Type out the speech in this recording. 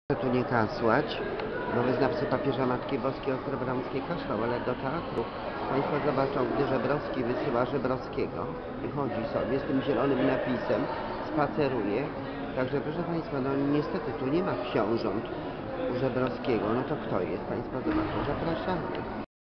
Tu nie kasłać, bo wyznawcy papieża Matki Boskiej Ostrobramskiej kaszlał, ale do teatru Państwo zobaczą, gdy Żebrowski wysyła Żebrowskiego i chodzi sobie z tym zielonym napisem, spaceruje. Także proszę Państwa, no niestety tu nie ma książąt u Żebrowskiego, no to kto jest? Państwo zobaczą, zapraszamy.